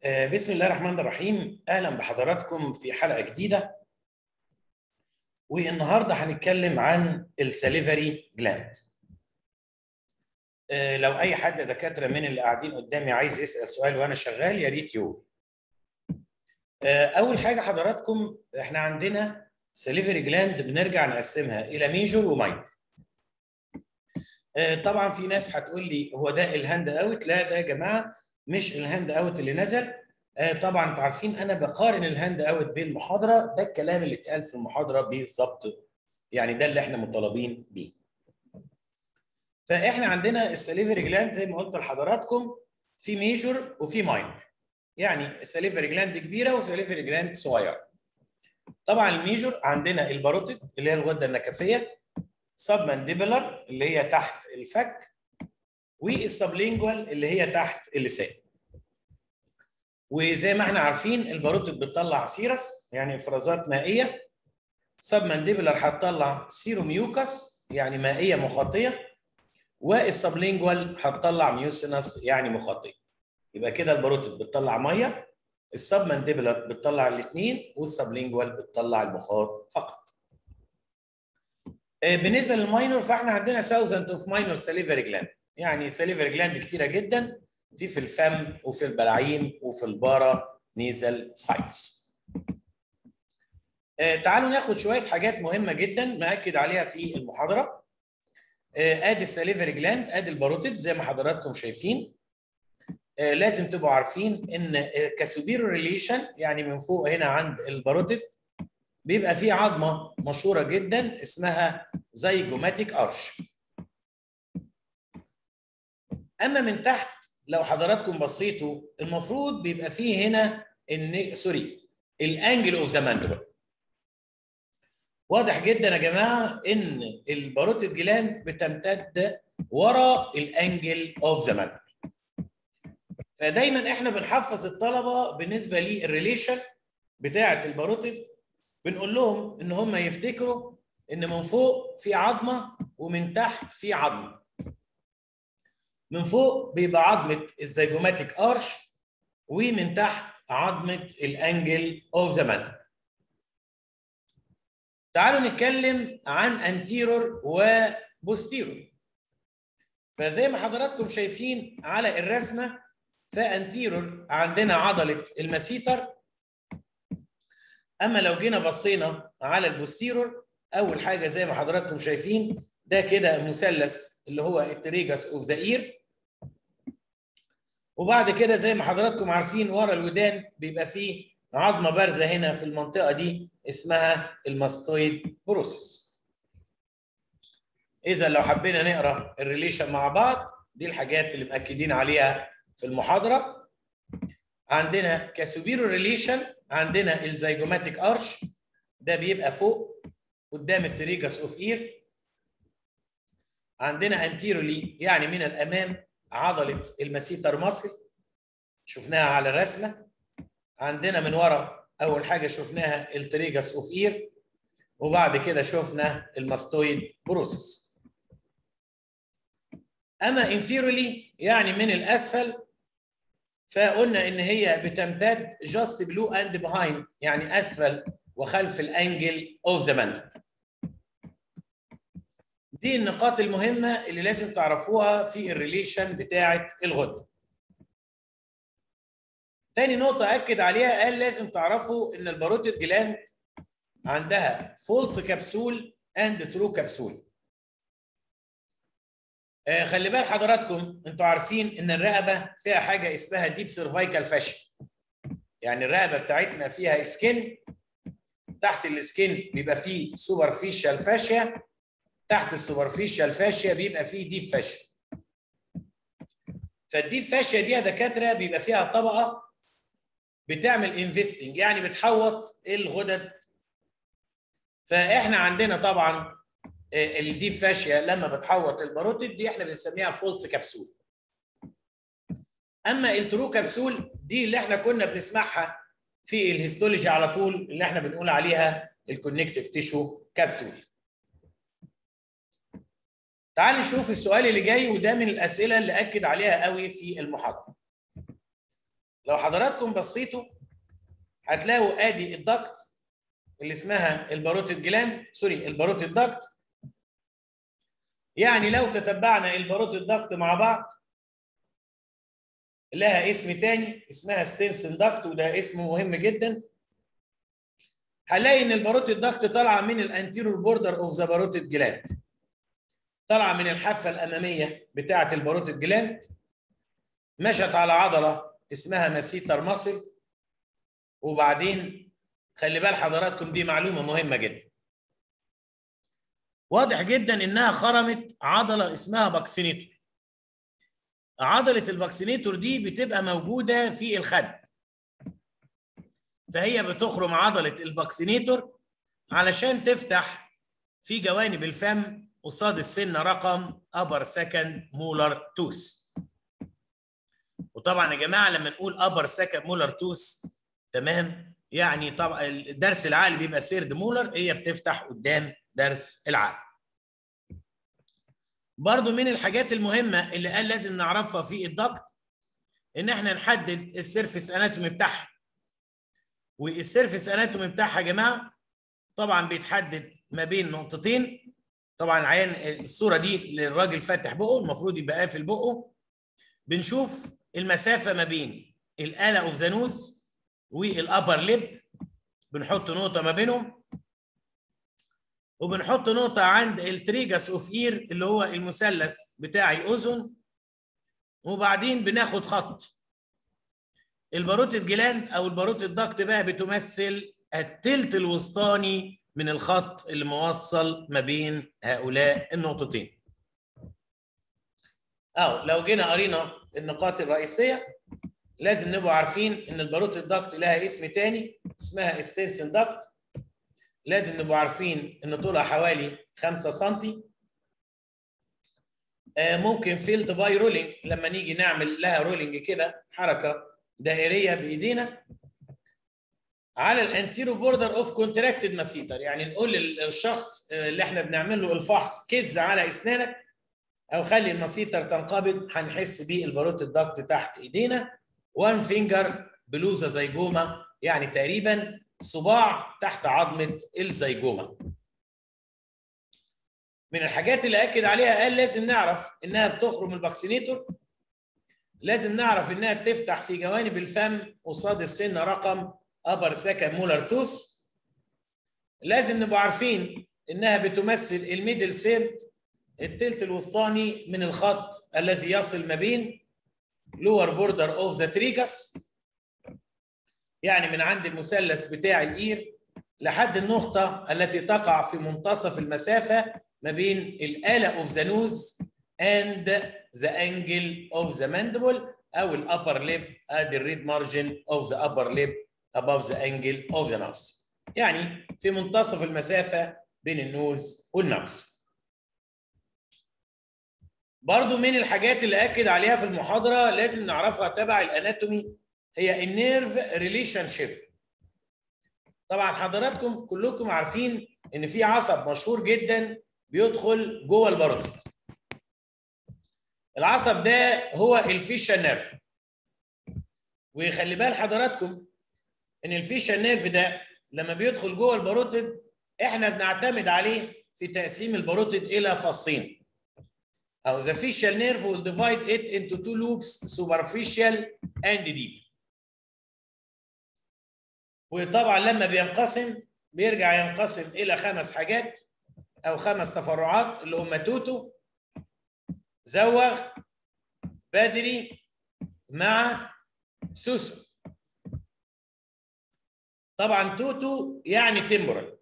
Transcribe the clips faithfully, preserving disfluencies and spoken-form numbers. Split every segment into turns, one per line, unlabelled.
آه، بسم الله الرحمن الرحيم. اهلا بحضراتكم في حلقه جديده، والنهارده هنتكلم عن السليفري جلاند. آه، لو اي حد دكاتره من اللي قاعدين قدامي عايز يسال سؤال وانا شغال يا ريت يقول. آه، اول حاجه حضراتكم، احنا عندنا سليفري جلاند بنرجع نقسمها الى ميجور وماينور. آه، طبعا في ناس هتقول لي هو ده الهاند اوت. لا، ده يا جماعه مش الهاند اوت اللي نزل. آه، طبعا انتوا عارفين انا بقارن الهاند اوت بالمحاضره، ده الكلام اللي اتقال في المحاضره بالظبط، يعني ده اللي احنا مطالبين بيه. فاحنا عندنا السليفري جلاند زي ما قلت لحضراتكم في ميجور وفي ماينور، يعني السليفري جلاند كبيره وسليفري جلاند صغيره. طبعا الميجور عندنا الباروتيد اللي هي الغده النكفيه، سب مانديبلر اللي هي تحت الفك، والسبلينجوال اللي هي تحت اللسان. وزي ما احنا عارفين الباروتيد بتطلع سيرس يعني افرازات مائيه، سب مانديبلر هتطلع سيروميوكس يعني مائيه مخاطيه، والسبلينجوال هتطلع ميوسينس يعني مخاطيه. يبقى كده الباروتيد بتطلع ميه، السب مانديبلر بتطلع الاثنين، والسبلينجوال بتطلع المخاط فقط. بالنسبه للماينور فاحنا عندنا ثاوزند اوف ماينور سليفري جلاند، يعني سليفري جلاند كتيره جدا في في الفم وفي البلاعيم وفي البارا نيزل سايتس. آه تعالوا ناخد شويه حاجات مهمه جدا ناكد عليها في المحاضره. آه ادي السليفري جلاند، ادي الباروتيد زي ما حضراتكم شايفين. آه لازم تبقوا عارفين ان آه كسوبيرو ريليشن، يعني من فوق هنا عند الباروتيد بيبقى في عظمه مشهوره جدا اسمها زيجوماتيك ارش. اما من تحت لو حضراتكم بصيتوا المفروض بيبقى فيه هنا ان سوري الانجل اوف ذا ماندبل. واضح جدا يا جماعه ان الباروتيد جلاند بتمتد ورا الانجل اوف ذا ماندبل. فدايما احنا بنحفظ الطلبه بالنسبه للريليشن بتاعه الباروتيد، بنقول لهم ان هم يفتكروا ان من فوق في عظمه ومن تحت في عظمه. من فوق بيبقى عظمه الزيجوماتيك ارش، ومن تحت عظمه الانجل اوف ذا مان. تعالوا نتكلم عن انتيرور وبوستيرور. فزي ما حضراتكم شايفين على الرسمه، فانتيرور عندنا عضله المسيتر. اما لو جينا بصينا على البوستيرور، اول حاجه زي ما حضراتكم شايفين ده كده مثلث اللي هو التريجاس اوف ذا اير. وبعد كده زي ما حضراتكم عارفين ورا الودان بيبقى فيه عظمه بارزه هنا في المنطقه دي اسمها الماستويد بروسيس. اذا لو حبينا نقرا الريليشن مع بعض، دي الحاجات اللي مأكدين عليها في المحاضره. عندنا كسوبيرو ريليشن عندنا الزيجوماتيك ارش، ده بيبقى فوق قدام التريجاس اوف اير. عندنا انتيرولي يعني من الامام عضله المسيتر ماسل، شفناها على الرسمه. عندنا من ورا اول حاجه شفناها التريجاس اوف اير، وبعد كده شفنا الماستويد بروسيس. اما انفيرولي يعني من الاسفل، فقلنا ان هي بتمتد جاست بلو اند بيهايند يعني اسفل وخلف الانجل اوف ذا ماندبل. دي النقاط المهمه اللي لازم تعرفوها في الريليشن بتاعه الغده. تاني نقطه اكد عليها، قال لازم تعرفوا ان الباروتيد جلاند عندها فولس كبسول اند ترو كبسول. آه خلي بال حضراتكم، انتوا عارفين ان الرقبه فيها حاجه اسمها ديب سيرفايكال فاشيا، يعني الرقبه بتاعتنا فيها سكين، تحت السكين بيبقى فيه سوبرفيشال فاشيا، تحت السوبرفيشال فاشيا بيبقى فيه ديب فاشيا. فالديب فاشيا دي يا دكاتره بيبقى فيها طبقه بتعمل انفستنج يعني بتحوط الغدد. فاحنا عندنا طبعا الديب فاشيا لما بتحوط الباروتيد دي احنا بنسميها فولس كبسول. اما الترو كبسول دي اللي احنا كنا بنسمعها في الهيستولوجي على طول، اللي احنا بنقول عليها الكونكتيف تيشو كبسول. تعال نشوف السؤال اللي جاي، وده من الاسئله اللي اكد عليها قوي في المحاضره. لو حضراتكم بصيتوا هتلاقوا ادي الضغط اللي اسمها الباروتيد جلاند، سوري الباروتيد ضغط. يعني لو تتبعنا الباروتيد ضغط مع بعض لها اسم تاني اسمها ستينسن ضغط، وده اسم مهم جدا. هنلاقي ان الباروتيد ضغط طالعه من الانتيرور بوردر اوف ذا باروتيد جلاند، طالعه من الحافه الاماميه بتاعه الباروتيد جلاند، مشت على عضله اسمها ماسيتر ماسل، وبعدين خلي بال حضراتكم دي معلومه مهمه جدا. واضح جدا انها خرمت عضله اسمها باكسينيتور. عضله الباكسينيتور دي بتبقى موجوده في الخد، فهي بتخرم عضله الباكسينيتور علشان تفتح في جوانب الفم قصاد السنه رقم upper second molar tooth. وطبعا يا جماعه لما نقول upper second molar tooth تمام، يعني طبعا الدرس العالي بيبقى سيرد مولر، هي بتفتح قدام درس العقل. برضو من الحاجات المهمة اللي قال لازم نعرفها في الضغط ان احنا نحدد السيرفيس اناتومي بتاعها. والسيرفيس اناتومي بتاعها يا جماعة طبعا بيتحدد ما بين نقطتين. طبعا العيان الصورة دي للراجل فاتح بقه، المفروض يبقى قافل بقه. بنشوف المسافة ما بين الآلة اوف ذا نوز والابر ليب، بنحط نقطة ما بينهم، وبنحط نقطة عند التريجاس اوف اير اللي هو المثلث بتاع الأذن، وبعدين بناخد خط. الباروتيد جلاند أو الباروتيد ضغط بقى بتمثل التلت الوسطاني من الخط اللي موصل ما بين هؤلاء النقطتين. أو لو جينا قرينا النقاط الرئيسية لازم نبقى عارفين إن الباروتيد ضغط لها اسم تاني اسمها استنسن ضغط. لازم نبقى عارفين ان طولها حوالي خمسة سنتي. آه ممكن فيلد باي رولينج، لما نيجي نعمل لها رولينج كده حركه دائريه بايدينا على الانتيرو بوردر اوف كونتراكتد ماسيتر، يعني نقول للشخص اللي احنا بنعمل له الفحص كز على اسنانك او خلي الماسيتر تنقبض، هنحس بيه الباروتيد ضغط تحت ايدينا. وان فينجر بلوزا زيجوما، يعني تقريبا صباع تحت عظمه الزيجوما. من الحاجات اللي اكد عليها قال لازم نعرف انها بتخرم الباكسينيتور، لازم نعرف انها بتفتح في جوانب الفم قصاد السن رقم upper second molar tooth، لازم نبقى عارفين انها بتمثل الميدل سيرد التلت الوسطاني من الخط الذي يصل ما بين lower border of the tragus، يعني من عند المثلث بتاع الاير لحد النقطة التي تقع في منتصف المسافة ما بين الآلة of the nose and the angle of the mandible أو ال upper lip at the red margin of the upper lip above the angle of the nose، يعني في منتصف المسافة بين النوز والنوز. برضو من الحاجات اللي أكد عليها في المحاضرة لازم نعرفها تبع الأناتومي هي النيرف ريليشن شيب. طبعا حضراتكم كلكم عارفين ان في عصب مشهور جدا بيدخل جوه الباروتيد. العصب ده هو الفيشال نيرف. وخلي بال حضراتكم ان الفيشال نيرف ده لما بيدخل جوه الباروتيد احنا بنعتمد عليه في تقسيم الباروتيد الى فصين. او the facial nerve will divide it into two loops superficial and deep. وطبعا لما بينقسم بيرجع ينقسم الى خمس حاجات او خمس تفرعات اللي هم توتو، زوغ، بدري، مع، سوسو. طبعا توتو يعني تمبورال،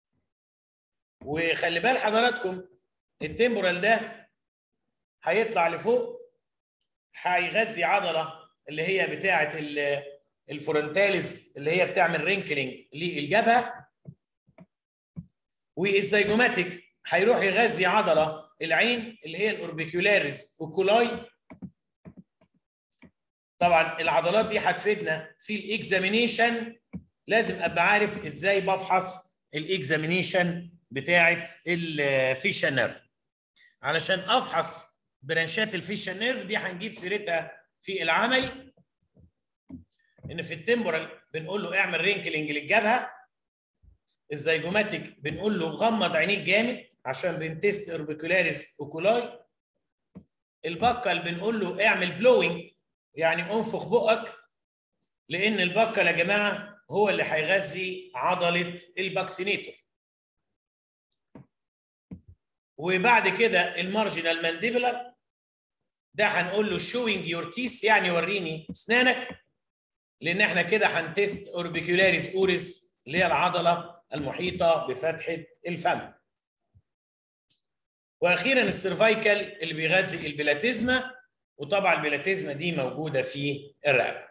وخلي بال حضراتكم التمبورال ده هيطلع لفوق هيغذي عضله اللي هي بتاعه الفرونتاليس اللي هي بتعمل رينكلينج للجبهه، والزيجوماتيك هيروح يغذي عضله العين اللي هي الاوربيكولاريس اوكولاي. طبعا العضلات دي هتفيدنا في الاكزامينيشن، لازم ابقى عارف ازاي بفحص الاكزامينيشن بتاعه الفيشال نيرف. علشان افحص برانشات الفيشال نيرف دي هنجيب سيرتها في العملي. ان في التمبورال بنقول له اعمل رينكلينج للجبهه. الزيجوماتيك بنقول له غمض عينيك جامد عشان بنتست اوربيكولاريس اوكولاي. البكال بنقول له اعمل بلوينج يعني انفخ بقك، لان البكال يا جماعه هو اللي هيغذي عضله الباكسينيتور. وبعد كده المارجنال مانديبلر ده هنقول له شوينج يور تيث يعني وريني اسنانك، لان احنا كده هنتست اوربيكولاريس اوريس اللي هي العضله المحيطه بفتحه الفم. واخيرا السيرفايكال اللي بيغذي البلاتيزما، وطبعا البلاتيزما دي موجوده في الرقبه.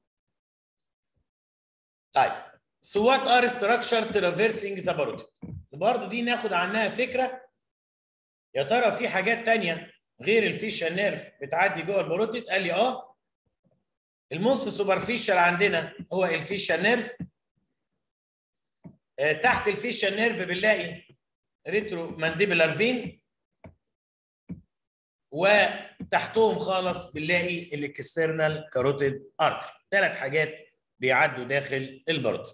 طيب so what are structure traversing the parotid؟ برضه دي ناخد عنها فكره. يا ترى في حاجات ثانيه غير الفيشال نيرف بتعدي جوه الباروتيد؟ قال لي اه. الموست سوبرفيشال عندنا هو الفيشال نيرف. آه تحت الفيشال نيرف بنلاقي ريترو مانديبلر فين، وتحتهم خالص بنلاقي الاكسترنال كاروتيد ارتري. ثلاث حاجات بيعدوا داخل الباروتيد.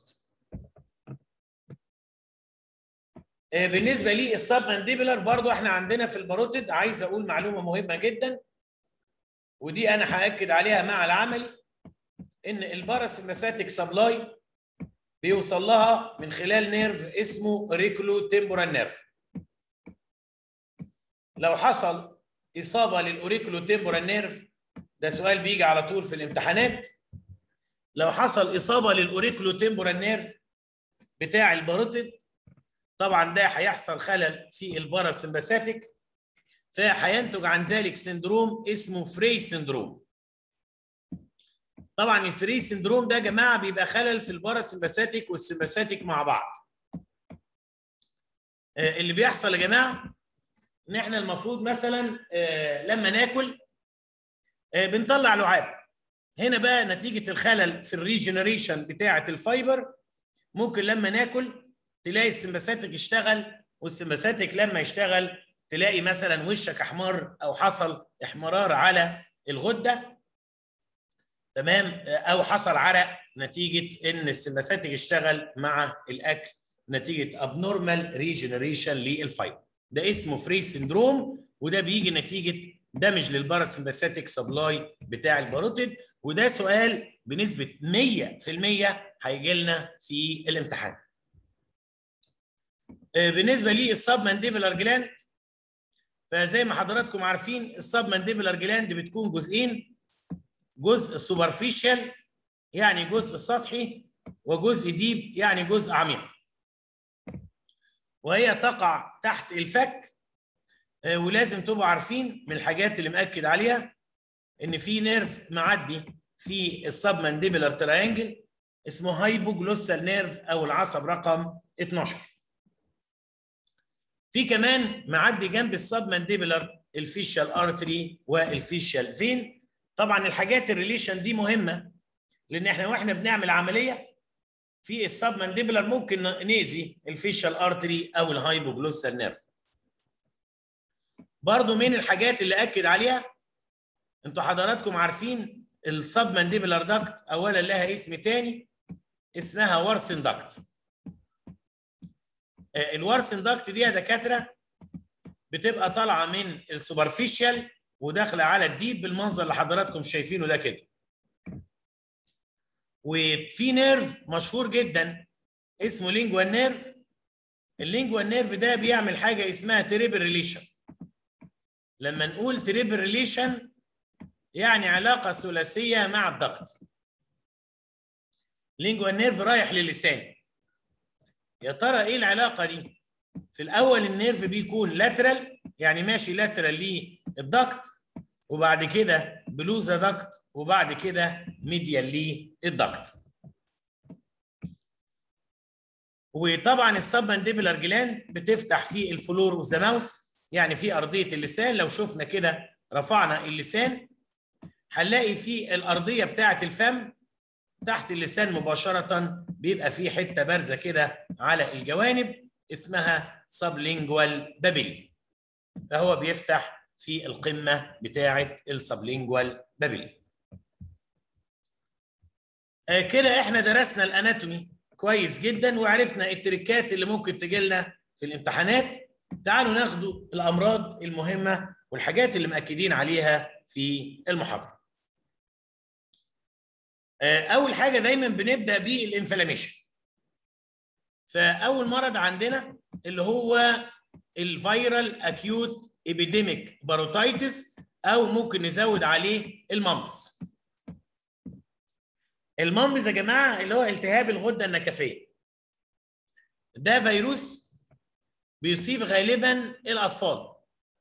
آه بالنسبه لي السب مانديبلر برضو احنا عندنا في الباروتيد، عايز اقول معلومه مهمه جدا ودي انا هاكد عليها مع العملي، ان الباراسمباثيك سبلاي بيوصل لها من خلال نيرف اسمه ريكولو تمبورال نيرف. لو حصل اصابه للاوريكولو تمبورال نيرف، ده سؤال بيجي على طول في الامتحانات، لو حصل اصابه للاوريكولو تمبورال نيرف بتاع الباروتيد، طبعا ده هيحصل خلل في الباراسمباثيك، فهينتج عن ذلك سندروم اسمه فري سندروم. طبعا الفري سندروم ده يا جماعه بيبقى خلل في الباراسمباثيك والسمباثيك مع بعض. اللي بيحصل يا جماعه ان احنا المفروض مثلا لما ناكل بنطلع لعاب. هنا بقى نتيجه الخلل في الريجنريشن بتاعه الفايبر، ممكن لما ناكل تلاقي السمباثيك يشتغل، والسمباثيك لما يشتغل تلاقي مثلا وشك احمر او حصل احمرار على الغده، تمام، او حصل عرق نتيجه ان السمباثيك يشتغل مع الاكل نتيجه ابنورمال ريجنريشن للفايبر. ده اسمه فري سندروم، وده بيجي نتيجه دمج للباراسمباثيك سبلاي بتاع الباروتيد، وده سؤال بنسبه مية في المية هيجي لنا في الامتحان. بالنسبه لي السب مانديبلر جلاند، فزي ما حضراتكم عارفين السب مانديبلر جلاند بتكون جزئين، جزء سوبرفيشال يعني جزء سطحي، وجزء ديب يعني جزء عميق، وهي تقع تحت الفك. ولازم تبقوا عارفين من الحاجات اللي مأكد عليها ان في نيرف معدي في السب مانديبلر تراينجل اسمه هايبوجلوسال نيرف او العصب رقم اتناشر. في كمان معدي جنب السب مانديبلر الفيشال ارتري والفيشال فين. طبعا الحاجات الريليشن دي مهمه، لان احنا واحنا بنعمل عمليه في السب مانديبلر ممكن نأذي الفيشال ارتري او الهايبوجلوسال نيرف. برضو من الحاجات اللي اكد عليها، انتوا حضراتكم عارفين السب مانديبلر داكت اولا لها اسم تاني اسمها وارسن داكت. الوارسن داكت دي يا دكاتره بتبقى طالعه من السوبرفيشال وداخله على الديب بالمنظر اللي حضراتكم شايفينه ده كده. وفي نيرف مشهور جدا اسمه لينجوال نيرف. اللينجوال نيرف ده بيعمل حاجه اسمها تريبل ريليشن. لما نقول تريبل ريليشن يعني علاقه ثلاثيه مع الضغط. لينجوال نيرف رايح للسان. يا ترى ايه العلاقه دي؟ في الاول النيرف بيكون لاترال يعني ماشي لاترال للضغط، وبعد كده بلوزا ضغط، وبعد كده ميديال للضغط. وطبعا السب مانديبلر جلاند بتفتح في الفلور اوف ذا ماوس يعني في ارضيه اللسان. لو شفنا كده رفعنا اللسان هنلاقي في الارضيه بتاعه الفم تحت اللسان مباشره بيبقى في حته بارزه كده على الجوانب اسمها سبلينجوال بابيلي، فهو بيفتح في القمه بتاعه السبلينجوال بابيلي. آه كده احنا درسنا الاناتومي كويس جدا وعرفنا التريكات اللي ممكن تجي لنا في الامتحانات. تعالوا ناخدوا الامراض المهمه والحاجات اللي مأكدين عليها في المحاضره. آه اول حاجه دايما بنبدا بالانفلاميشن. فاول مرض عندنا اللي هو الفيرال اكيوت ابيديميك باروتايتس، او ممكن نزود عليه المامبس. المامبس يا جماعه اللي هو التهاب الغده النكفيه. ده فيروس بيصيب غالبا الاطفال.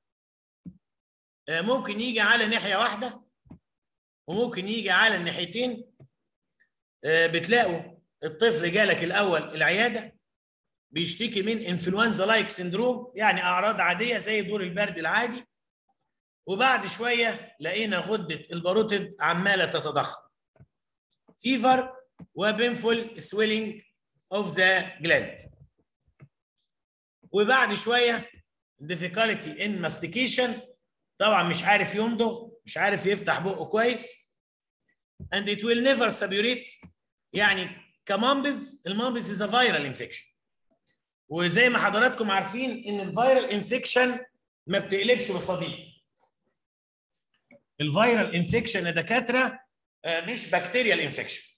ممكن يجي على ناحيه واحده وممكن يجي على الناحيتين. بتلاقوا الطفل جالك الاول العياده بيشتكي من انفلونزا لايك سندروم، يعني اعراض عاديه زي دور البرد العادي، وبعد شويه لقينا غده الباروتيد عماله تتضخم. فيفر وبينفول سويلنج اوف ذا جلاند. وبعد شويه difficulty in mastication، طبعا مش عارف يمضغ، مش عارف يفتح بقه كويس. and it will never suppurate، يعني كمامبز. المامبز is a viral infection، وزي ما حضراتكم عارفين ان الفيرال انفكشن ما بتقلبش بصديد. الفيرال انفكشن يا دكاتره مش بكتيريال انفكشن.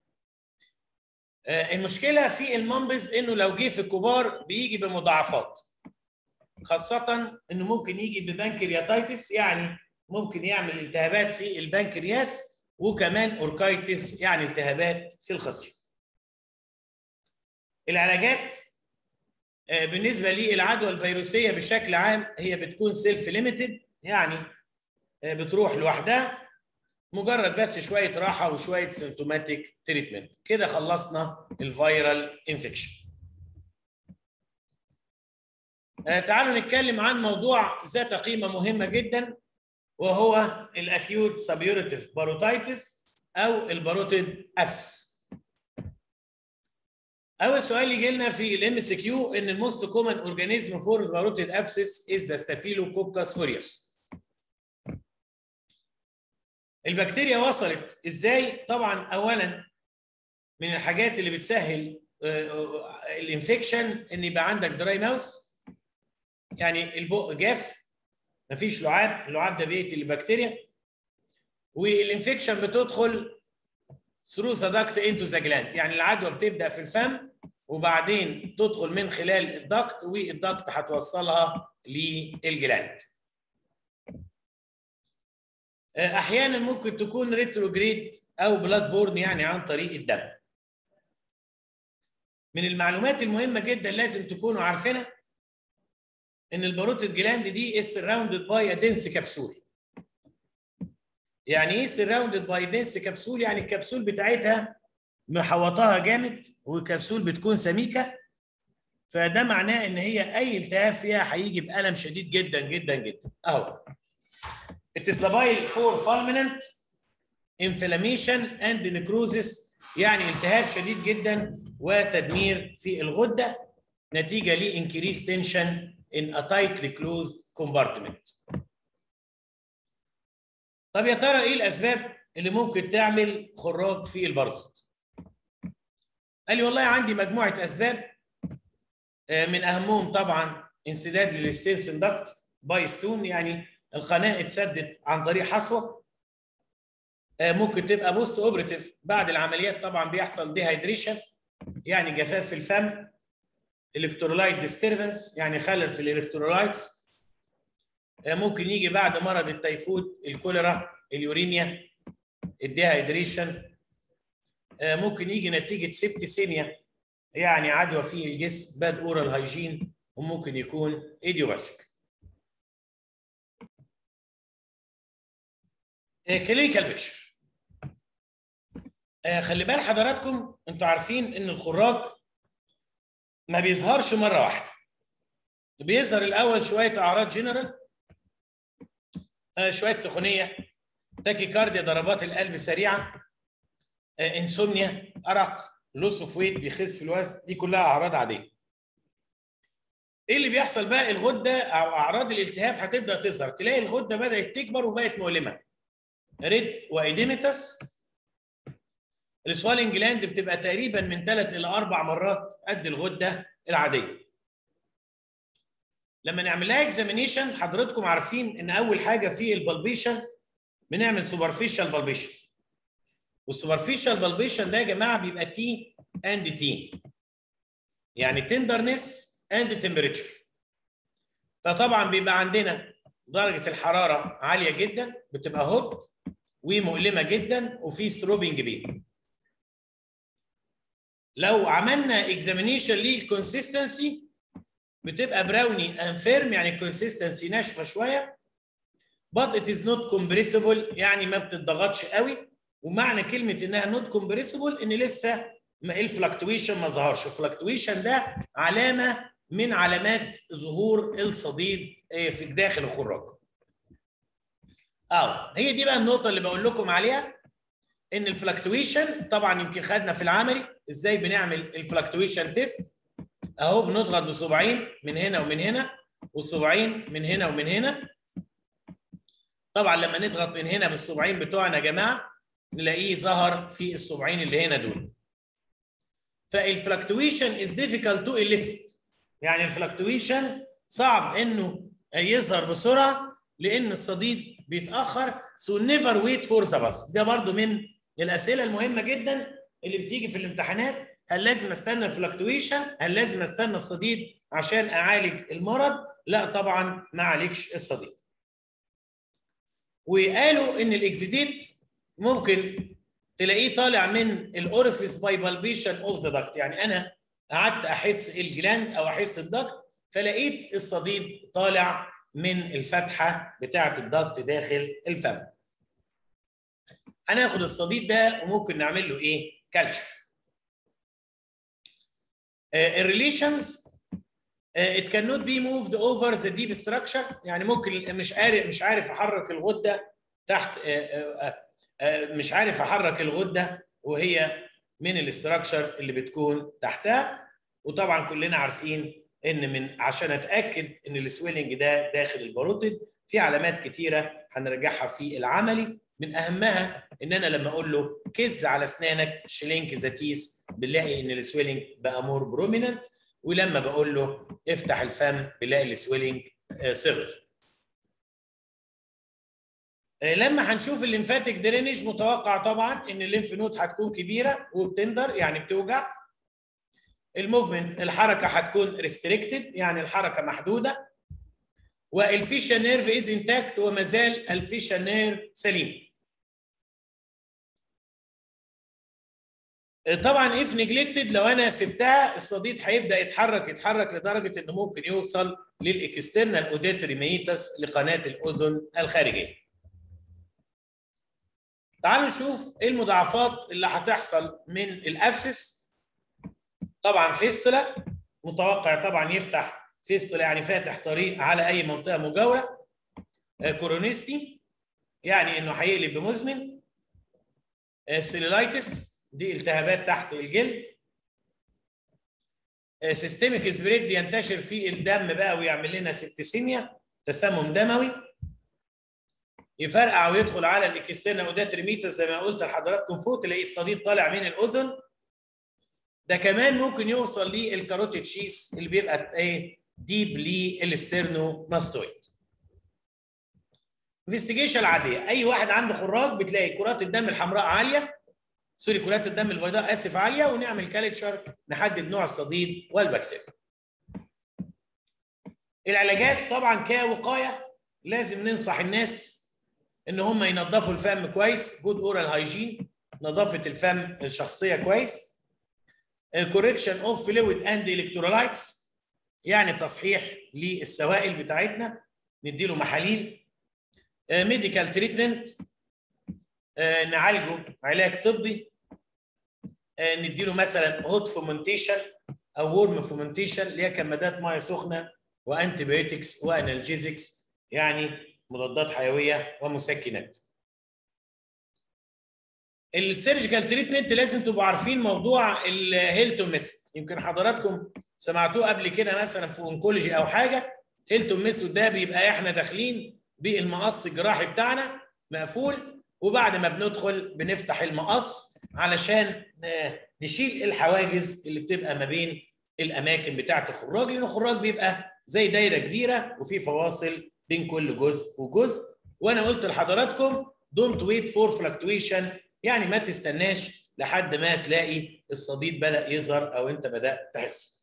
المشكله في المامبز انه لو جه في الكبار بيجي بمضاعفات، خاصه انه ممكن يجي ببنكرياتايتس، يعني ممكن يعمل التهابات في البنكرياس، وكمان اوركايتس يعني التهابات في الخصيه. العلاجات بالنسبه للعدوى الفيروسيه بشكل عام هي بتكون سيلف ليميتد، يعني بتروح لوحدها، مجرد بس شويه راحه وشويه سيمتوماتيك تريتمنت. كده خلصنا الفيرال انفكشن. تعالوا نتكلم عن موضوع ذات قيمه مهمه جدا، وهو الاكيوت سبيورتيف باروتايتس او الباروتيد ابسس. اول سؤال يجي لنا في الام اس كيو ان الموست كومن اورجانيزم فور باروتيد ابسس از ذا ستافيلوكوكس اوريوس. البكتيريا وصلت ازاي؟ طبعا اولا من الحاجات اللي بتسهل الانفكشن ان يبقى عندك دراي ماوس، يعني البق جاف مفيش لعاب، اللعاب ده بيقتل البكتيريا، والانفكشن بتدخل ثرو ذا داكت انتو ذا جلاند، يعني العدوى بتبدا في الفم وبعدين تدخل من خلال الداكت، والداكت هتوصلها للجلاند. احيانا ممكن تكون ريتروجريد او بلاد بورن، يعني عن طريق الدم. من المعلومات المهمه جدا لازم تكونوا عارفينها ان الباروتيد جلاند دي is surrounded by a dense capsule. يعني ايه surrounded by dense capsule؟ يعني الكبسول بتاعتها محوطاها جامد، والكبسول بتكون سميكه، فده معناه ان هي اي التهاب فيها هيجي بألم شديد جدا جدا جدا. اهو it is labile for fulminant inflammation and necrosis، يعني التهاب شديد جدا وتدمير في الغده نتيجه ل increased tension in a tightly closed compartment. طب يا ترى ايه الاسباب اللي ممكن تعمل خراج في الباروتيد؟ قال لي والله عندي مجموعه اسباب، من اهمهم طبعا انسداد للستنسن داكت باي ستون، يعني القناه اتسدت عن طريق حصوه. ممكن تبقى بوست اوبريتيف، بعد العمليات طبعا بيحصل ديهايدريشن، يعني جفاف في الفم. الكترولايت ديستربنس، يعني خلل في الالكترولايتس. ممكن يجي بعد مرض التيفود، الكوليرا، اليورينيا، الديهايدريشن. ممكن يجي نتيجه سيبتيسيميا، يعني عدوى في الجسم، باد اورال هايجين، وممكن يكون ايديوباثيك. كلينيكال بيكتشر. خلي بال حضراتكم، انتوا عارفين ان الخراج ما بيظهرش مره واحده. بيظهر الاول شويه اعراض جنرال، شويه سخونيه، تاكيكارديا، ضربات القلب سريعه، انسومنيا، ارق، لوس اوف ويت، بيخس في الوزن، دي كلها اعراض عاديه. ايه اللي بيحصل بقى؟ الغده او اعراض الالتهاب هتبدا تظهر، تلاقي الغده بدات تكبر وبقت مؤلمه، ريد وايديمتس. السوالنج جلاند بتبقى تقريبا من ثلاث الى اربع مرات قد الغده العاديه. لما نعمل لها اكزامينيشن حضراتكم عارفين ان اول حاجه في البلبيشن بنعمل سوبرفيشال بالبيشن، والسوبرفيشال بالبيشن ده يا جماعه بيبقى تي اند تي، يعني تندرنس اند تمبريتشر. فطبعا بيبقى عندنا درجه الحراره عاليه جدا، بتبقى هوت ومؤلمه جدا وفي ثروبنج بين. لو عملنا اكزامينيشن للكونسيستنسي بتبقى براوني اند فيرم، يعني الكونسيستنسي ناشفه شويه، but it is not compressible يعني ما بتتضغطش قوي. ومعنى كلمه انها not compressible ان لسه ما الفلكتويشن ما ظهرش. الفلكتويشن ده علامه من علامات ظهور الصديد في داخل الخراج. اه هي دي بقى النقطه اللي بقول لكم عليها، ان الفلكتويشن طبعا يمكن خدنا في العملي ازاي بنعمل الفلكتويشن تيست. اهو بنضغط بصباعين من هنا ومن هنا، والصباعين من هنا ومن هنا. طبعا لما نضغط من هنا بالصباعين بتوعنا يا جماعه نلاقيه ظهر في الصباعين اللي هنا دول. فالفلكتويشن از difficult تو elicit، يعني الفلكتويشن صعب انه يظهر بسرعه لان الصديد بيتاخر. so never wait for the bus. ده برضو من الاسئله المهمه جدا اللي بتيجي في الامتحانات، هل لازم استنى الفلكتويشن؟ هل لازم استنى الصديد عشان اعالج المرض؟ لا طبعا ما عالجش الصديد. وقالوا ان الاكزيديت ممكن تلاقيه طالع من الاورفيس باي بالبيشن اوف ذا داكت، يعني انا قعدت احس الجلاند او احس الداكت فلقيت الصديد طالع من الفتحه بتاعه الداكت داخل الفم. هناخد الصديد ده وممكن نعمل له ايه؟ كالتشر. الريليشنز it cannot be moved over the deep structure، يعني ممكن مش عارف مش عارف احرك الغده تحت، مش عارف احرك الغده وهي من الاستراكشر اللي بتكون تحتها. وطبعا كلنا عارفين ان من عشان اتاكد ان السويلنج ده داخل الباروتيد في علامات كتيره هنرجعها في العملي، من اهمها ان انا لما اقول له كز على اسنانك شلينك ذاتيس بنلاقي ان السويلنج بقى مور بروميننت، ولما بقول له افتح الفم بنلاقي السويلنج صغر. لما هنشوف الليمفاتيك درينج متوقع طبعا ان الليمف نود هتكون كبيره وبتندر يعني بتوجع. الموفمنت الحركه هتكون ريستريكتد يعني الحركه محدوده. والفيشال نيرف از انتاكت وما زال الفيشال نيرف سليم. طبعا اف نجلكتد لو انا سبتها الصديد هيبدا يتحرك يتحرك لدرجه انه ممكن يوصل للاكسترنال اوديتري ميتس لقناه الاذن الخارجيه. تعالوا نشوف ايه المضاعفات اللي هتحصل من الابسس. طبعا فيستولا متوقع طبعا يفتح فيستولا يعني فاتح طريق على اي منطقه مجاوره. كورونيستي يعني انه هيقلب بمزمن. سيلولايتس دي التهابات تحت الجلد. سيستميك سبريد ينتشر في الدم بقى ويعمل لنا سبتسيميا تسمم دموي. يفرقع ويدخل على الاكسترنال اوديتري ميتس زي ما قلت لحضراتكم فوق، تلاقي الصديد طالع من الاذن. ده كمان ممكن يوصل للكاروتيد شيس اللي بيبقى ايه ديب للستيرنوماستويد. انفستيجيشن عاديه، اي واحد عنده خراج بتلاقي كرات الدم الحمراء عاليه، سوري كرات الدم البيضاء اسف عاليه، ونعمل كالتشر نحدد نوع الصديد والبكتيريا. العلاجات طبعا كوقايه لازم ننصح الناس ان هم ينظفوا الفم كويس، جود اورال هايجين، نظافه الفم الشخصيه كويس. كوركشن اوف فلويد اند الكترولايتس يعني تصحيح للسوائل بتاعتنا، نديله محاليل. ميديكال تريتمنت نعالجه علاج طبي، نديله مثلا هوت فومنتيشن او وورم فومنتيشن اللي هي كمادات ميه سخنه وانتي بايوتكس وانالجيزكس يعني مضادات حيويه ومسكنات. السيرجيكال تريتمنت لازم تبقوا عارفين موضوع الهيلتون ميثود، يمكن حضراتكم سمعتوه قبل كده مثلا في اونكولوجي او حاجه. هيلتون ميثود ده بيبقى احنا داخلين بالمقص الجراحي بتاعنا مقفول، وبعد ما بندخل بنفتح المقص علشان نشيل الحواجز اللي بتبقى ما بين الاماكن بتاعه الخراج، لان الخراج بيبقى زي دايره كبيره وفي فواصل بين كل جزء وجزء. وانا قلت لحضراتكم دونت ويت فور فلكتويشن، يعني ما تستناش لحد ما تلاقي الصديد بدأ يظهر او انت بدأت تحسه.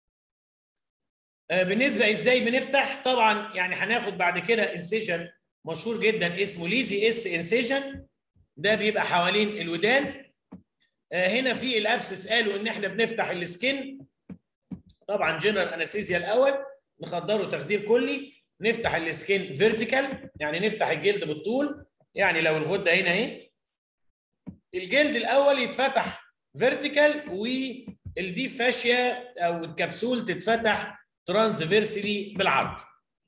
بالنسبه ازاي بنفتح، طبعا يعني هناخد بعد كده انسيجن مشهور جدا اسمه ليزي اس انسيجن، ده بيبقى حوالين الودان. هنا في الابسس قالوا ان احنا بنفتح السكن، طبعا جنرال انستيزيا الاول نخدره تخدير كلي، نفتح السكن فيرتيكال يعني نفتح الجلد بالطول، يعني لو الغده هنا اهي الجلد الاول يتفتح فيرتيكال والديب فاشيا او الكبسول تتفتح ترانسفيرسلي بالعرض.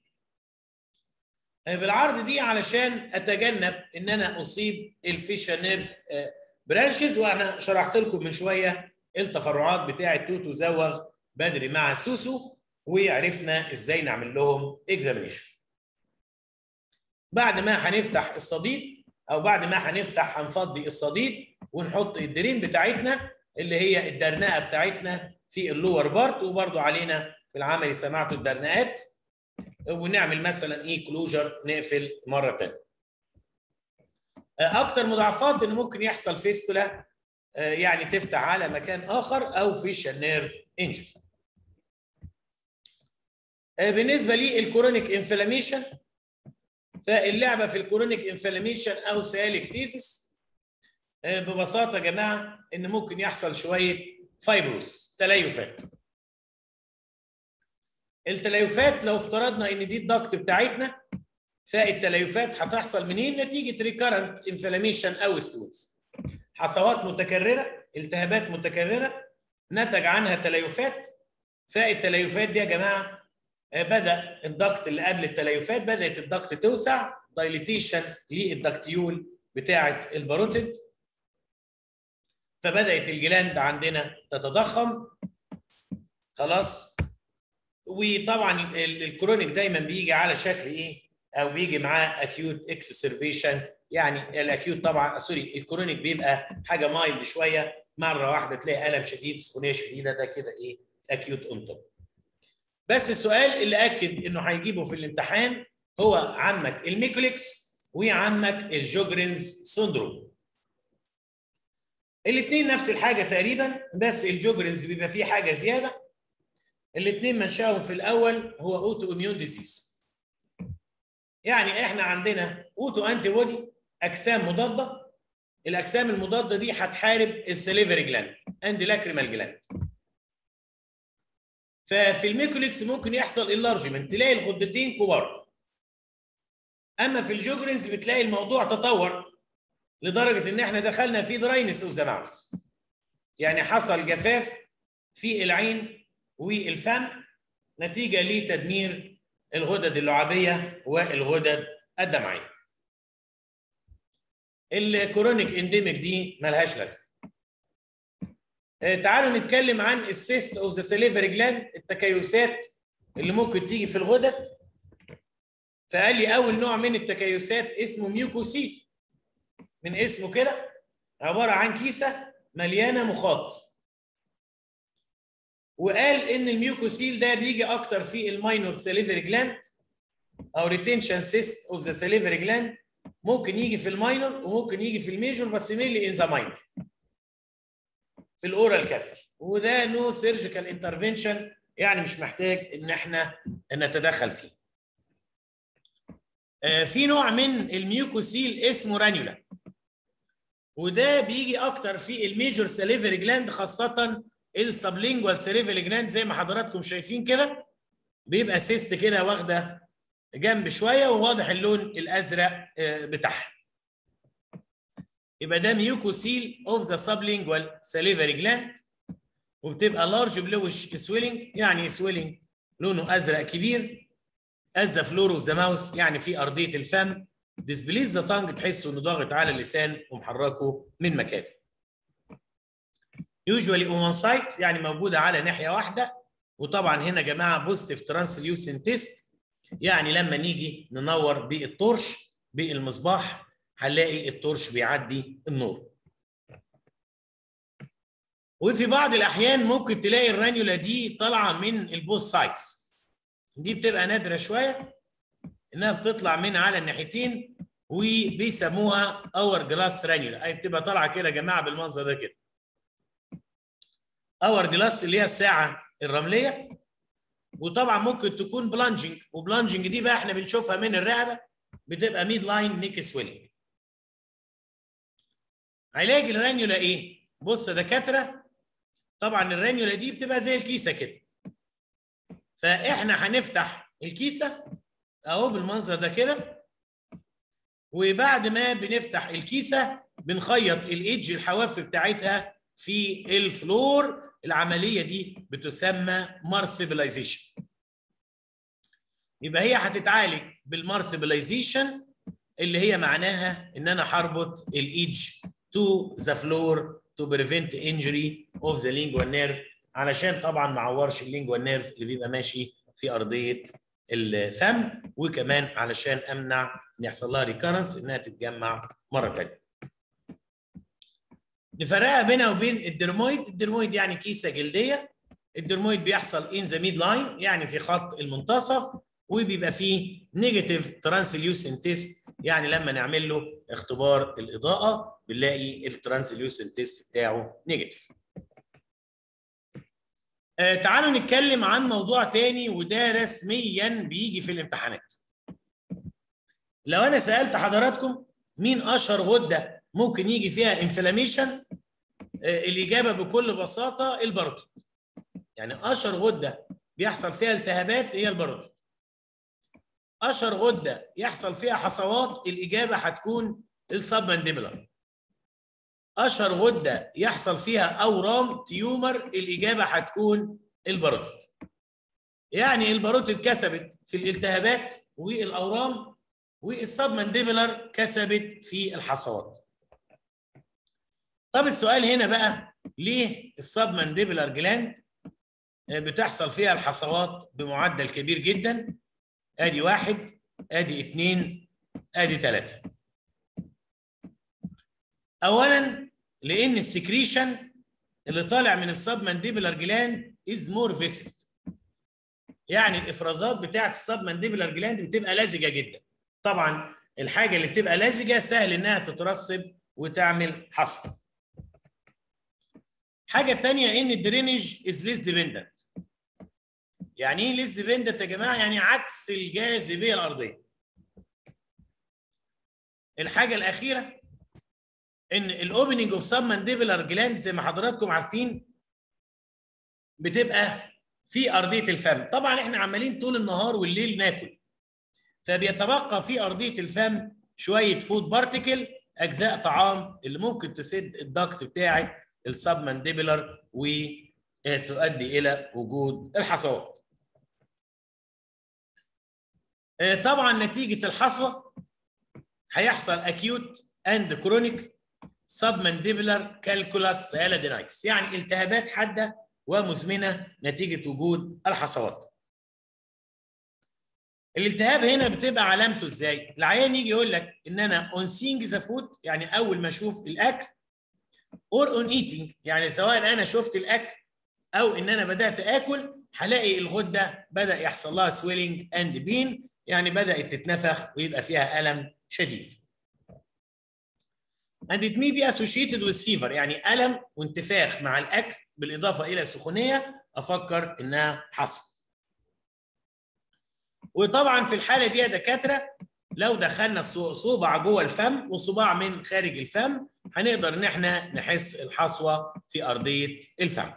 بالعرض دي علشان اتجنب ان انا اصيب الفيشال نيرف برانشز، وانا شرحت لكم من شويه التفرعات بتاعه توتو زوغ بدري مع سوسو وعرفنا ازاي نعمل لهم اكزامينيشن. بعد ما هنفتح الصديد او بعد ما هنفتح هنفضي الصديد ونحط الدرين بتاعتنا اللي هي الدرنقه بتاعتنا في اللور بارت، وبرده علينا في العملي سمعتوا الدرنقات، ونعمل مثلا ايه كلوجر نقفل مره ثانيه. اكتر مضاعفات ان ممكن يحصل فيستولا يعني تفتح على مكان اخر او فيشال نيرف انجري. بالنسبه للكرونيك انفلاميشن، فاللعبه في الكرونيك انفلاميشن او سيالكتيزس ببساطه يا جماعه ان ممكن يحصل شويه فايبروسس تليفات. التليفات لو افترضنا ان دي الضغط بتاعتنا، فالتليفات هتحصل منين؟ نتيجه ريكارنت انفلاميشن او ستولز، حصوات متكرره التهابات متكرره نتج عنها تليفات. فالتليفات دي يا جماعه بدا الضغط اللي قبل التليفات بدات الضغط توسع، دايليتيشن للضغطيول بتاعه الباروتيد، فبدات الجلاند عندنا تتضخم خلاص. وطبعا الكرونيك دايما بيجي على شكل ايه؟ او بيجي معاه اكيوت اكسسربيشن، يعني الاكيوت طبعا سوري الكرونيك بيبقى حاجه مايلد شويه، مره واحده تلاقي الم شديد سخونيه شديده، ده كده ايه؟ اكيوت اونتوب. بس السؤال اللي اكد انه هيجيبه في الامتحان هو عمك الميكوليكس وعمك الجوجرينز سندروم. الاثنين نفس الحاجه تقريبا، بس الجوجرينز بيبقى فيه حاجه زياده. الاثنين منشأهم في الاول هو اوتو اميون ديزيز، يعني احنا عندنا اوتو انتي بودي اجسام مضاده، الاجسام المضاده دي هتحارب السليفري جلاند اند لاكريمال جلاند. ففي الميكوليكس ممكن يحصل انلارجمنت تلاقي الغدتين كبار، اما في الجوجرينز بتلاقي الموضوع تطور لدرجه ان احنا دخلنا في دراينس اوف ذا ماوس، يعني حصل جفاف في العين والفم نتيجه لتدمير الغدد اللعابيه والغدد الدمعيه. الكرونيك انديميك دي ملهاش لازمه. تعالوا نتكلم عن السيست اوف ذا سليفري جلاند، التكيسات اللي ممكن تيجي في الغدد. فقال لي اول نوع من التكيسات اسمه ميوكوسيل، من اسمه كده عباره عن كيسه مليانه مخاط، وقال ان الميوكوسيل ده بيجي اكتر في الماينور سليفري جلاند او ريتنشن سيست اوف ذا سليفري جلاند، ممكن يجي في الماينور وممكن يجي في الميجور، بس مينلي ان ذا ماينور في الاورال كافيتي، وده نو سيرجيكال انترفنشن، يعني مش محتاج ان احنا نتدخل فيه. آه في نوع من الميوكوسيل اسمه رانيولا، وده بيجي اكتر في الميجور سليفري جلاند، خاصه السبلينجوال سليفري جلاند زي ما حضراتكم شايفين كده، بيبقى سيست كده واخده جنب شويه وواضح اللون الازرق آه بتاعها. يبقى ده ميوكوسيل اوف ذا سبلينجوال سليفري جلاند، وبتبقى لارج بلوش سويلنج، يعني سويلنج لونه ازرق كبير، از فلور اوف ذا ماوس يعني في ارضيه الفم، ديسبليز ذا تانج تحسوا انه ضاغط على اللسان ومحركه من مكانه. يوجوالي اون سايت يعني موجوده على ناحيه واحده، وطبعا هنا يا جماعه بوزيتيف ترانسليوسنت تيست، يعني لما نيجي ننور بالتورش بالمصباح هنلاقي التورش بيعدي النور. وفي بعض الاحيان ممكن تلاقي الرانيولا دي طالعه من البوث سايدز. دي بتبقى نادره شويه انها بتطلع من على الناحيتين، وبيسموها اور جلاس رانيولا. اي بتبقى طالعه كده يا جماعه بالمنظر ده كده. اور جلاس اللي هي الساعه الرمليه. وطبعا ممكن تكون بلانجنج، وبلانجنج دي بقى احنا بنشوفها من الرقبه، بتبقى ميد لاين نيك سويلنج. علاج الرانيولا ايه؟ بص يا دكاتره، طبعا الرانيولا دي بتبقى زي الكيسه كده. فاحنا هنفتح الكيسه اهو بالمنظر ده كده، وبعد ما بنفتح الكيسه بنخيط الايدج الحواف بتاعتها في الفلور. العمليه دي بتسمى مارسبلايزيشن. يبقى هي هتتعالج بالمارسبلايزيشن، اللي هي معناها ان انا هربط الايدج to the floor to prevent injury of the lingual nerve، علشان طبعا ما اعورش اللينجوال نيرف اللي بيبقى ماشي في ارضيه الفم، وكمان علشان امنع ان يحصل لها ريكارنس، انها تتجمع مره ثانيه. نفرقها بينها وبين الدرمويد. الدرمويد يعني كيسه جلديه. الدرمويد بيحصل in the midline، يعني في خط المنتصف، وبيبقى فيه نيجاتيف ترانسليوسنت تيست، يعني لما نعمل له اختبار الاضاءه بنلاقي الترانسليوسنت تيست بتاعه نيجاتيف. آه تعالوا نتكلم عن موضوع تاني، وده رسميا بيجي في الامتحانات. لو انا سالت حضراتكم مين اشهر غده ممكن يجي فيها انفلاميشن، آه الاجابه بكل بساطه الباروتيد. يعني اشهر غده بيحصل فيها التهابات هي الباروتيد. اشهر غده يحصل فيها حصوات الاجابه هتكون السبمانديبلر. اشهر غده يحصل فيها اورام تيومر الاجابه هتكون الباروتيد. يعني الباروتيد كسبت في الالتهابات والاورام، والسبمانديبلر كسبت في الحصوات. طب السؤال هنا بقى، ليه السبمانديبلر جلاند بتحصل فيها الحصوات بمعدل كبير جدا؟ ادي واحد، ادي اتنين، ادي تلاته. اولا لان السكريشن اللي طالع من السبمانديبلر جلاند از مور فيسد. يعني الافرازات بتاعه السبمانديبلر جلاند بتبقى لزجه جدا. طبعا الحاجه اللي بتبقى لزجه سهل انها تترسب وتعمل حصوه. حاجه ثانيه ان الدرينج از ليس ديبندنت. يعني ايه ليس ديبندنت يا جماعه؟ يعني عكس الجاذبيه الارضيه. الحاجه الاخيره ان الاوبننج اوف سبمانديبلر جلاند زي ما حضراتكم عارفين بتبقى في ارضيه الفم. طبعا احنا عمالين طول النهار والليل ناكل، فبيتبقى في ارضيه الفم شويه فود بارتيكل، اجزاء طعام اللي ممكن تسد الضغط بتاعه السبمانديبلر وتؤدي الى وجود الحصوات. طبعا نتيجه الحصوه هيحصل اكيوت اند كرونيك سبمانديبلر كالكولاس سيالادينايتس، يعني التهابات حاده ومزمنه نتيجه وجود الحصوات. الالتهاب هنا بتبقى علامته ازاي؟ العيان يجي يقول لك ان انا اون سينج ذا فود، يعني اول ما اشوف الاكل، اور اون ايتنج، يعني سواء انا شفت الاكل او ان انا بدات اكل هلاقي الغده بدا يحصل لها سويلنج اند بين، يعني بدات تتنفخ ويبقى فيها الم شديد. and it may be associated with fever، يعني الم وانتفاخ مع الاكل بالاضافه الى سخونيه، افكر انها حصوه. وطبعا في الحاله دي يا دكاتره لو دخلنا صباع جوه الفم وصباع من خارج الفم هنقدر ان احنا نحس الحصوه في ارضيه الفم.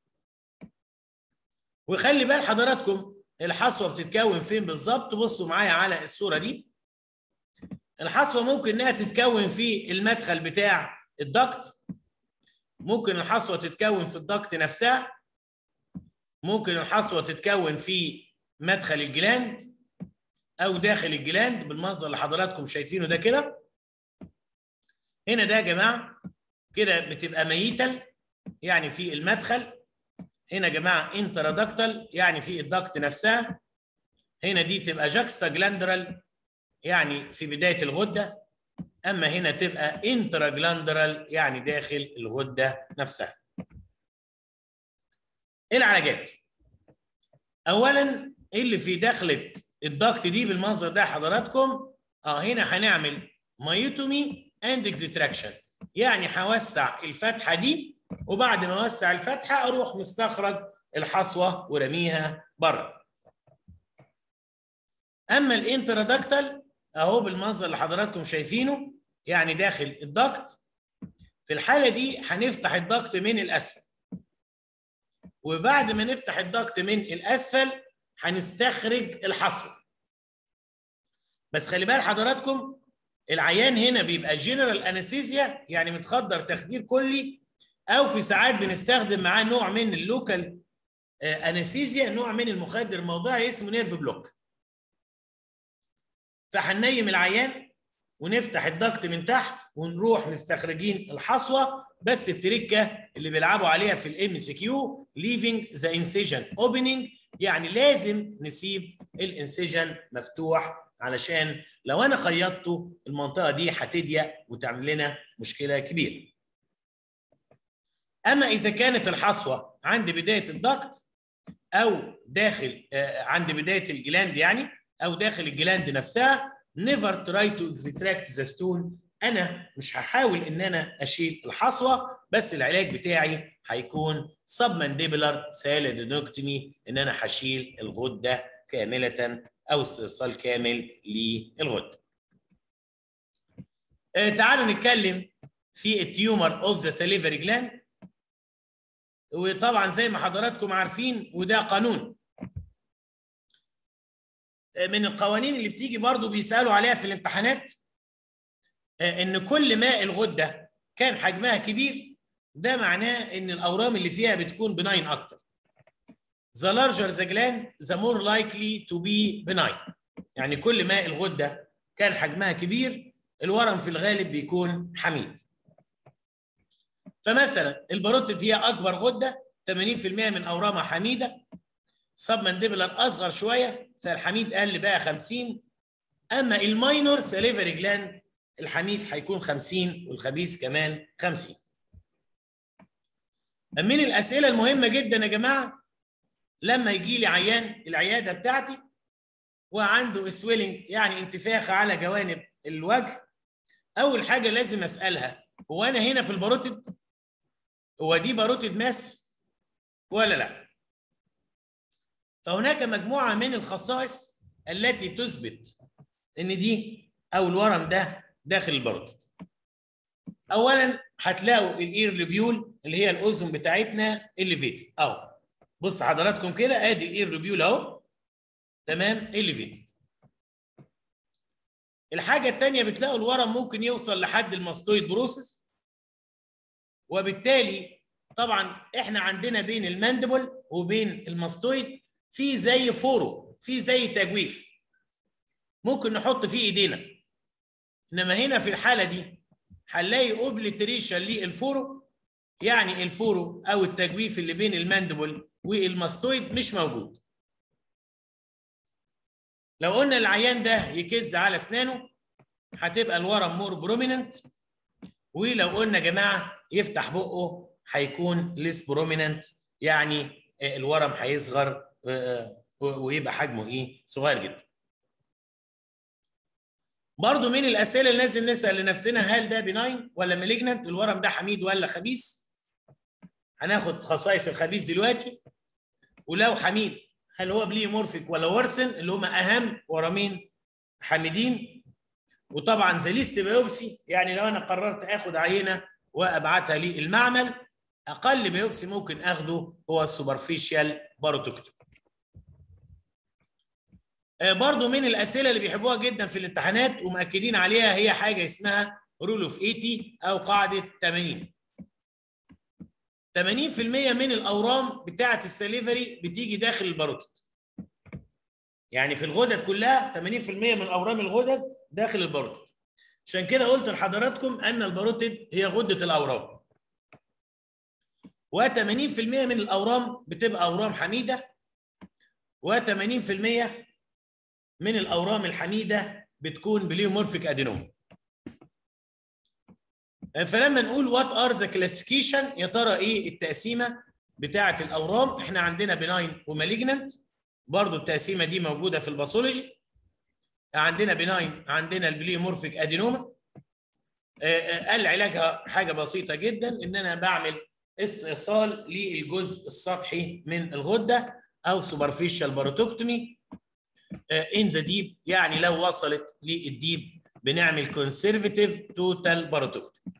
وخلي بال حضراتكم الحصوه بتتكون فين بالظبط. بصوا معايا على الصوره دي. الحصوه ممكن انها تتكون في المدخل بتاع الضغط، ممكن الحصوه تتكون في الضغط نفسها، ممكن الحصوه تتكون في مدخل الجلاند او داخل الجلاند بالمنظر اللي حضراتكم شايفينه ده كده. هنا ده يا جماعه كده بتبقى ميتل، يعني في المدخل. هنا يا جماعه انترادكتال، يعني في الضغط نفسها. هنا دي تبقى جاكستا جلاندرال، يعني في بدايه الغده. اما هنا تبقى انترا جلاندرال، يعني داخل الغده نفسها. العلاجات. اولا اللي في دخله الضغط دي بالمنظر ده حضراتكم، اه هنا هنعمل مايوتومي اند اكستراكشن، يعني هوسع الفتحه دي وبعد ما اوسع الفتحه اروح مستخرج الحصوه ورميها بره. اما الانترادكتال اهو بالمنظر اللي حضراتكم شايفينه، يعني داخل الضغط. في الحاله دي هنفتح الضغط من الاسفل، وبعد ما نفتح الضغط من الاسفل هنستخرج الحصوه. بس خلي بال حضراتكم العيان هنا بيبقى جنرال انستيزيا، يعني متخدر تخدير كلي، او في ساعات بنستخدم معاه نوع من اللوكال انستيزيا، نوع من المخدر الموضعي اسمه نيرف بلوك. فهننيم العيان ونفتح الضغط من تحت ونروح مستخرجين الحصوه. بس التركه اللي بيلعبوا عليها في الام سي كيو leaving the incision opening، يعني لازم نسيب الانسيجن مفتوح علشان لو انا خيطته المنطقه دي هتضيق وتعمل لنا مشكله كبيره. اما اذا كانت الحصوه عند بدايه الضغط او داخل آه عند بدايه الجلاند يعني او داخل الجلاند نفسها، never try to extract the stone. انا مش هحاول ان انا اشيل الحصوه، بس العلاج بتاعي هيكون submandibular salidonectomy، ان انا هشيل الغده كامله او استئصال كامل للغده. آه تعالوا نتكلم في التيومر اوف ذا ساليفري جلاند. وطبعا زي ما حضراتكم عارفين وده قانون من القوانين اللي بتيجي برضو بيسالوا عليها في الامتحانات، ان كل ما الغده كان حجمها كبير ده معناه ان الاورام اللي فيها بتكون بناين اكتر. The larger the gland the more likely to be benign، يعني كل ما الغده كان حجمها كبير الورم في الغالب بيكون حميد. فمثلا الباروتيد هي اكبر غده، ثمانين بالمئة من اورامها حميده. سبمانديبولار اصغر شويه فالحميد قل بقى خمسين. اما الماينور ساليفري جلاند الحميد هيكون خمسين والخبيث كمان خمسين. من الاسئله المهمه جدا يا جماعه لما يجي لي عيان العياده بتاعتي وعنده سويلنج يعني انتفاخ على جوانب الوجه، اول حاجه لازم اسالها هو انا هنا في الباروتيد؟ هو دي باروتيد ماس ولا لا؟ فهناك مجموعه من الخصائص التي تثبت ان دي او الورم ده داخل الباروتيد. اولا هتلاقوا الاير لوبيول اللي هي الاذن بتاعتنا الليفيتد اهو. بص حضراتكم كده ادي الاير لوبيول اهو تمام الليفيتد. الحاجه الثانيه بتلاقوا الورم ممكن يوصل لحد الماستويد بروسس، وبالتالي طبعا احنا عندنا بين الماندبل وبين الماستويد في زي فورو، في زي تجويف ممكن نحط فيه ايدينا. انما هنا في الحاله دي هنلاقي اوبليتريشن للفورو، يعني الفورو او التجويف اللي بين الماندبل والماستويد مش موجود. لو قلنا العيان ده يكز على اسنانه هتبقى الورم مور بروميننت، ولو قلنا يا جماعه يفتح بقه هيكون ليس بروميننت، يعني الورم هيصغر ويبقى حجمه ايه صغير جدا. برضو من الاسئله اللي لازم نسال لنفسنا هل ده بناين ولا مالجننت؟ الورم ده حميد ولا خبيث؟ هناخد خصائص الخبيث دلوقتي. ولو حميد هل هو بليومورفيك ولا ورسن اللي هم اهم ورمين حامدين؟ وطبعا ذا ليست بايوبسي، يعني لو انا قررت اخد عينه وابعتها للمعمل اقل بايوبسي ممكن اخده هو السوبرفيشال باروتوكتومي. برضو من الاسئله اللي بيحبوها جدا في الامتحانات ومأكدين عليها هي حاجه اسمها رول اوف ثمانين او قاعده ثمانين. ثمانين بالمئة من الاورام بتاعه السليفري بتيجي داخل الباروتيد. يعني في الغدد كلها ثمانين بالمئة من اورام الغدد داخل الباروتيد. عشان كده قلت لحضراتكم ان الباروتيد هي غده الاورام. و80% من الاورام بتبقى اورام حميده، و80% من الاورام الحميده بتكون بليومورفيك ادينوم. فلما نقول وات ار ذا كلاسيفيكيشن، يا ترى ايه التقسيمه؟ بتاعه الاورام احنا عندنا بناين ومالجننت، برضو التقسيمه دي موجوده في الباثولوجي. عندنا بناين، عندنا البليومورفيك ادينوما، قال علاجها حاجه بسيطه جدا، ان انا بعمل استئصال للجزء السطحي من الغده او سوبرفيشال باروتوكتومي ان ذا ديب، يعني لو وصلت للديب بنعمل كونسرفتيف توتال باروتوكتومي.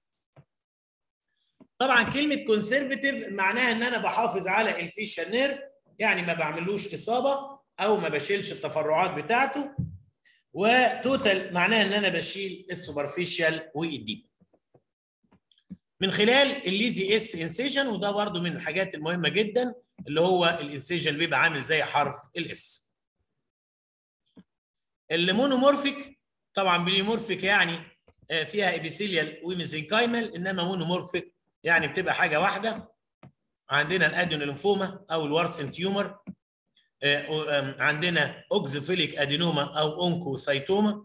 طبعا كلمه كونسرفتيف معناها ان انا بحافظ على الفيشال نيرف، يعني ما بعملوش اصابه او ما بشيلش التفرعات بتاعته. وتوتال معناها ان انا بشيل السوبرفيشال والديب من خلال الليزي اس انسيجن، وده برضو من الحاجات المهمه جدا، اللي هو الانسيجن بيبقى عامل زي حرف الاس. المونومورفيك طبعا بليومورفيك يعني فيها ابيثيليال وميزنكايمال، انما مونومورفيك يعني بتبقى حاجه واحده. عندنا الادينوليمفوما او الوارسن تيومر، عندنا اوكزوفيليك ادينوما او اونكوسايتوما،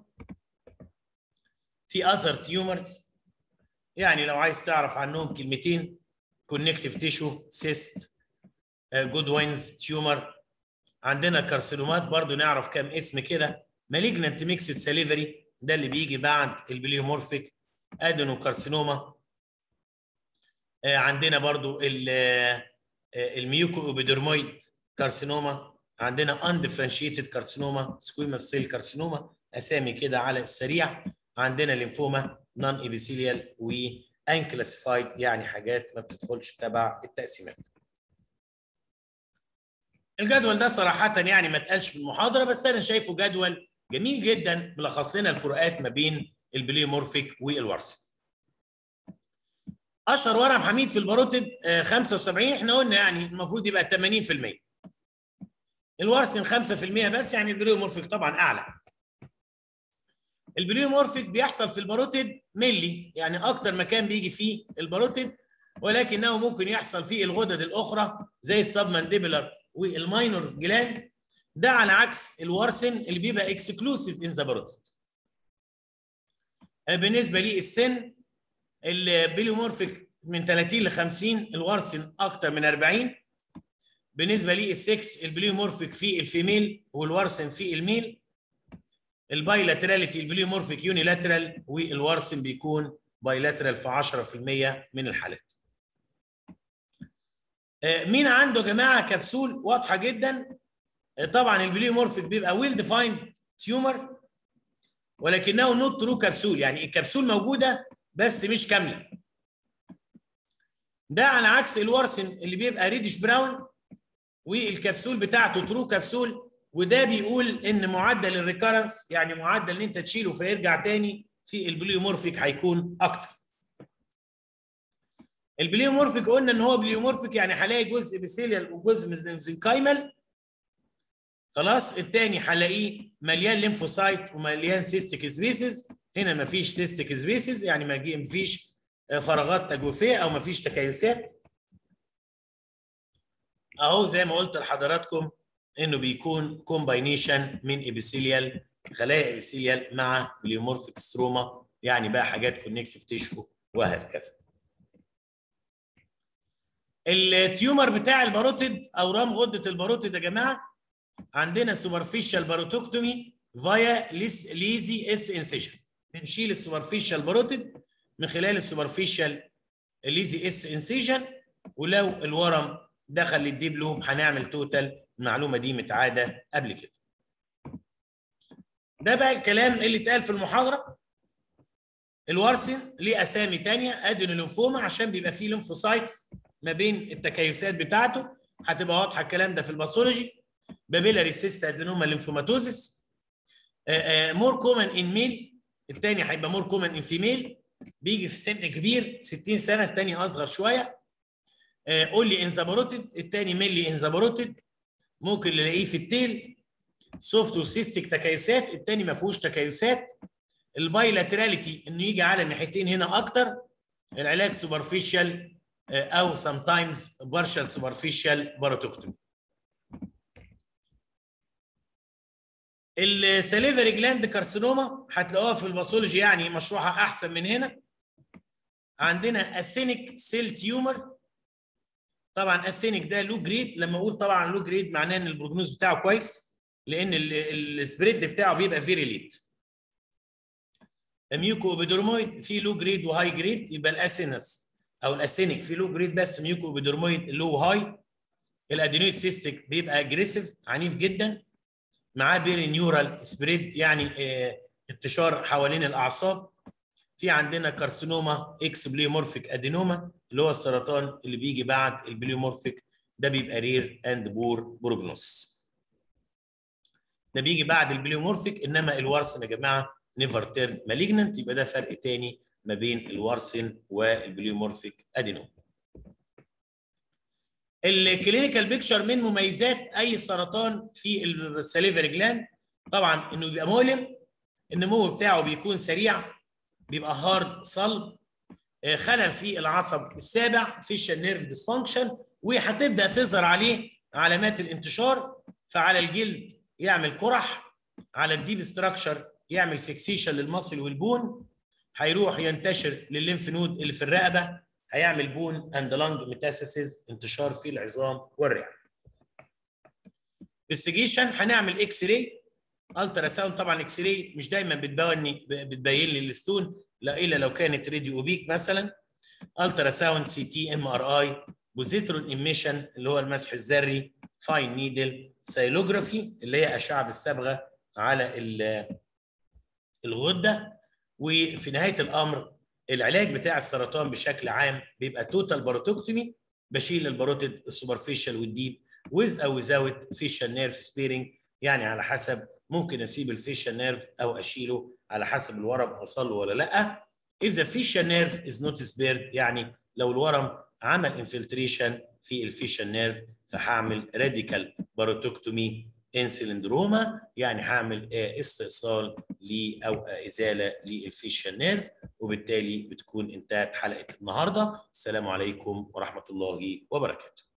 في اذر تيومرز يعني لو عايز تعرف عنهم كلمتين: كونكتيف تيشو سيست، جودوينز تيومر. عندنا كارسينومات برضو نعرف كام اسم كده: مالجنانت ميكسد ساليفري، ده اللي بيجي بعد البليومورفيك ادينو كارسينوما. عندنا برضو الميوكو اوبيدرمويد كارسينوما، عندنا اندفرنشيتد كارسينوما، سكويماس سيل كارسينوما، اسامي كده على السريع. عندنا ليمفوما نون ايبيثيليال وانكلاسيفايد، يعني حاجات ما بتدخلش تبع التقسيمات. الجدول ده صراحه يعني ما اتقالش في المحاضره، بس انا شايفه جدول جميل جدا ملخص لنا الفروقات ما بين البليومورفيك والوارسن. اشهر ورم حميد في الباروتيد خمسة وسبعين، احنا قلنا يعني المفروض يبقى ثمانين في المية. الوارسن خمسة في المية بس، يعني البليومورفيك طبعا اعلى. البليومورفيك بيحصل في الباروتيد ملي، يعني اكتر مكان بيجي فيه الباروتيد، ولكنه ممكن يحصل فيه الغدد الاخرى زي السبمانديبولار والماينور جلاند، ده على عكس الوارسن اللي بيبقى اكسكلوسيف ان ذا باروتيد. بالنسبه للسن، البليومورفيك من ثلاثين ل خمسين، الوارسن اكتر من أربعين. بالنسبه للسكس، البليومورفيك في الفيميل والوارسن في الميل. البايلاتراليتي، البليومورفيك يونيلاترال والوارسن بيكون بايلاترال في عشرة في المية من الحالات. مين عنده يا جماعه كبسول واضحه جدا؟ طبعا البليومورفيك بيبقى ويل ديفايند تيومر، ولكنه نوت ترو كبسول، يعني الكبسول موجوده بس مش كامله. ده على عكس الوارسن اللي بيبقى ريدش براون والكبسول بتاعته ترو كبسول، وده بيقول ان معدل الريكارنس، يعني معدل ان انت تشيله فيرجع تاني، في البليومورفيك هيكون اكتر. البليومورفيك قلنا ان هو بليومورفيك يعني هلاقي جزء بيسيليال وجزء ميزنكايمال. خلاص. الثاني هلاقيه مليان ليمفوسايت ومليان سيستيك سبيسز، هنا مفيش سيستيك سبيسز، يعني ما مفيش فراغات تجويفيه او مفيش تكيسات. اهو زي ما قلت لحضراتكم انه بيكون كومباينيشن من ايبيثيليال، خلايا ايبيثيليال مع بليومورفيك ستروما، يعني بقى حاجات كونكتيف تيشو وهكذا. التيومر بتاع الباروتيد، اورام غده الباروتيد يا جماعه، عندنا سوبرفيشال باروتوكتومي فايا ليزي اس انسيجن، بنشيل السوبرفيشال باروتيد من خلال السوبرفيشال ليزي اس انسيجن، ولو الورم دخل للديب لوب هنعمل توتال. المعلومه دي متعاده قبل كده. ده بقى الكلام اللي اتقال في المحاضره. الوارسن ليه اسامي ثانيه، ادينوليمفوما عشان بيبقى فيه ليمفوسايتس ما بين التكيسات بتاعته، هتبقى واضحه الكلام ده في الباثولوجي. بابيلاري سيست ادينوما ليمفوماتوزيس، مور كومن ان ميل، الثاني هيبقى مور كومن ان فيميل، بيجي في سن كبير ستين سنه، الثاني اصغر شويه. اولي ان ذا باروتيد، الثاني ميلي ان ذا باروتيد، ممكن نلاقيه في التيل. سوفت وسيستيك تكيسات، الثاني ما فيهوش تكيسات. البايلاتراليتي انه يجي على الناحيتين هنا اكتر. العلاج سوبرفيشال او سام تايمز بارشال سوبرفيشال باروتوكتومي. السليفري جلاند كارسينوما هتلاقوها في الباثولوجي يعني مشروحه احسن من هنا. عندنا اسينيك سيل تيومر، طبعا اسينيك ده لو جريد، لما اقول طبعا لو جريد معناه ان البروجنوز بتاعه كويس، لان السبريد بتاعه بيبقى فيري ليت. ميوكو اوبيدرمويد في لو جريد وهاي جريد، يبقى الاسينس او الاسينيك في لو جريد بس، ميوكو اوبيدرمويد لو وهاي. الادينويد سيستيك بيبقى اجريسيف عنيف جدا، معاه بيري نيورال سبريد يعني اه انتشار حوالين الاعصاب. في عندنا كارسينوما اكس بليومورفيك ادينوما اللي هو السرطان اللي بيجي بعد البليومورفيك، ده بيبقى رير اند بور بروجنوس. ده بيجي بعد البليومورفيك، انما الوارسن يا جماعه نيفر تيرن مالجننت، يبقى ده فرق تاني ما بين الوارسن والبليومورفيك ادينوما. الكلينيكال بيكتشر من مميزات اي سرطان في السليفري جلاند طبعا انه بيبقى مؤلم، النمو بتاعه بيكون سريع، بيبقى هارد صلب، خلل في العصب السابع، فيشال نيرف ديسفانكشن، وهتبدا تظهر عليه علامات الانتشار. فعلى الجلد يعمل قرح، على الديب ستراكشر يعمل فيكسيشن للمصل والبون، هيروح ينتشر للليمف نود اللي في الرقبه، هيعمل بون اند لانج ميتاسيسز، انتشار في العظام والرئه. انفستيجيشن هنعمل اكس راي، الترا ساوند. طبعا اكس راي مش دايما بتبين بتبين لي الستون، لا الا لو كانت راديو اوبيك مثلا. الترا ساوند، سي تي، ام ار اي، بوزيترون ايميشن اللي هو المسح الذري، فاين نيدل، سايلوجرافي اللي هي اشعه بالصبغه على الغده. وفي نهايه الامر العلاج بتاع السرطان بشكل عام بيبقى توتال باروتوكتومي، بشيل الباروتيد السوبرفيشال والديب ويز او ويزاوت فيشال نيرف سبيرنج، يعني على حسب، ممكن اسيب الفيشال نيرف او اشيله على حسب الورم حصل له ولا لا. if the facial nerve is not spared، يعني لو الورم عمل انفلتريشن في الفيشال نيرف فهعمل راديكال باروتوكتومي ان سلندروما، يعني هعمل استئصال ل او ازاله للفيشال نيرف. وبالتالي بتكون انتهت حلقه النهارده. السلام عليكم ورحمه الله وبركاته.